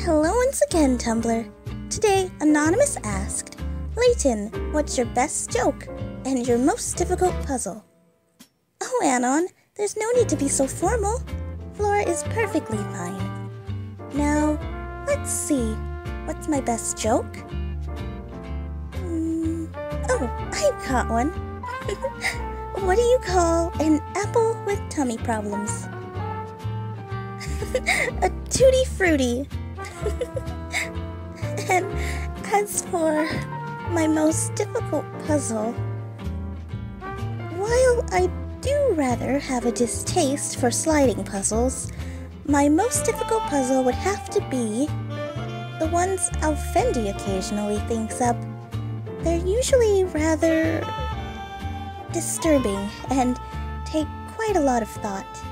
Hello once again, Tumblr. Today, Anonymous asked, Layton, what's your best joke and your most difficult puzzle? Oh, Anon, there's no need to be so formal. Flora is perfectly fine. Now, let's see. What's my best joke? Oh, I've got one. What do you call an apple with tummy problems? A tutti frutti. And as for my most difficult puzzle, while I do rather have a distaste for sliding puzzles, my most difficult puzzle would have to be the ones Alfendi occasionally thinks up. They're usually rather disturbing and take quite a lot of thought.